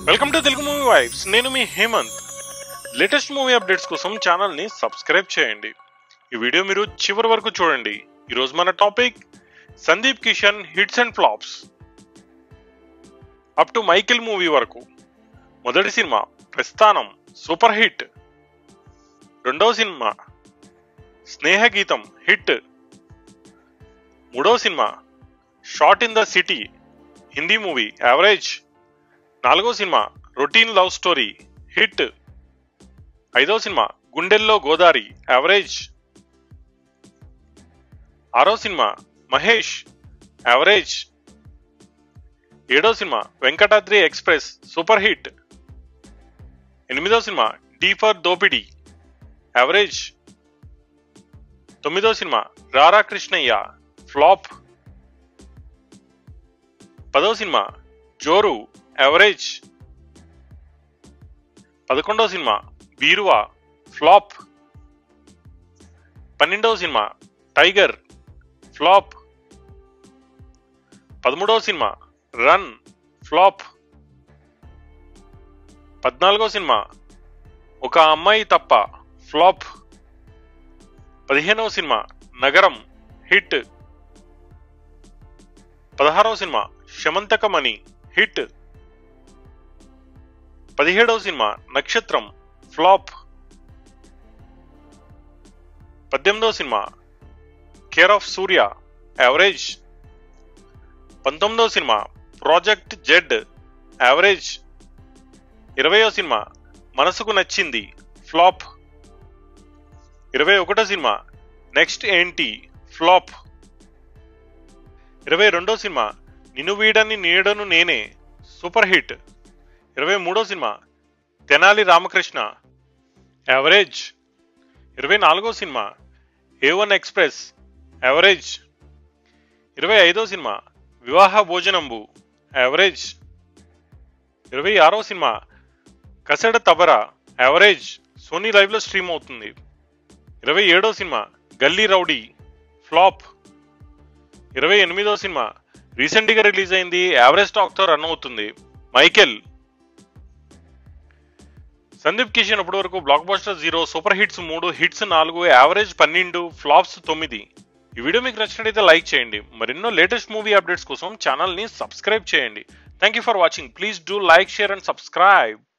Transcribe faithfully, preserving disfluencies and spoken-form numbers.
Welcome to Telugu movie vibes. నేను మీ Hemanth. Latest movie updates కోసం ఛానల్ని సబ్స్క్రైబ్ చేయండి. ఈ వీడియో మీరు చివరి వరకు చూడండి. ఈరోజు మన topic Sandeep Kishan hits and flops up to Michael movie వరకు. మొదటి సినిమా ప్రస్థానం సూపర్ హిట్. రెండవ సినిమా స్నేహ గీతం హిట్. మూడవ cinema shot in the city Hindi movie average. నాలుగో cinema routine love story hit. ఐదో సినిమా గుండెల్లో గోదారి యావరేజ్. ఆరో సినిమా మహేష్ యావరేజ్. ఏడో cinema Venkatadri express super hit. ఎనిమిదో cinema D for Dopidi average. తొమ్మిదో సినిమా రారా కృష్ణయ్య ఫ్లాప్. పదో cinema Joru average. పదకొండవ సినిమా బీరువా ఫ్లాప్. పన్నెండవ సినిమా టైగర్ ఫ్లాప్. పదమూడవ సినిమా రన్ ఫ్లాప్. పద్నాలుగో సినిమా ఒక అమ్మాయి తప్ప ఫ్లాప్. పదిహేనవ సినిమా నగరం హిట్. పదహారవ సినిమా శమంతకమణి హిట్. పదిహేడవ సినిమా నక్షత్రం ఫ్లాప్. పద్దెనిమిదవ cinema care of Surya average. పంతొమ్మిదవ సినిమా ప్రాజెక్ట్ జెడ్ యావరేజ్. ఇరవయో సినిమా మనసుకు నచ్చింది ఫ్లాప్. ఇరవై ఒకటో సినిమా నెక్స్ట్ ఏంటి ఫ్లాప్. ఇరవై రెండో సినిమా నిన్ను వీడని నీడను నేనే సూపర్ హిట్. ఇరవై మూడో సినిమా తెనాలి రామకృష్ణ యావరేజ్. ఇరవై నాలుగో cinema A one express average. ఇరవై ఐదో సినిమా వివాహ భోజనంబు యావరేజ్. ఇరవై ఆరో cinema Kasada Tabara average. Sony లైవ్లో స్ట్రీమ్ అవుతుంది. ఇరవై ఏడో సినిమా గల్లీ రౌడీ ఫ్లాప్. ఇరవై ఎనిమిదో సినిమా రీసెంట్గా రిలీజ్ అయింది, యావరేజ్ టాక్తో రన్ అవుతుంది, మైకెల్. సందీప్ కిషన్ అప్పటి వరకు block buster zero, super hits మూడు, హిట్స్ నాలుగు, యావరేజ్ పన్నెండు, ఫ్లాప్స్ తొమ్మిది. ఈ వీడియో మీకు నచ్చినట్లయితే లైక్ చేయండి. మరెన్నో లేటెస్ట్ మూవీ అప్డేట్స్ కోసం ఛానల్ని సబ్స్క్రైబ్ చేయండి. Thank you for watching. Please do like, share and subscribe.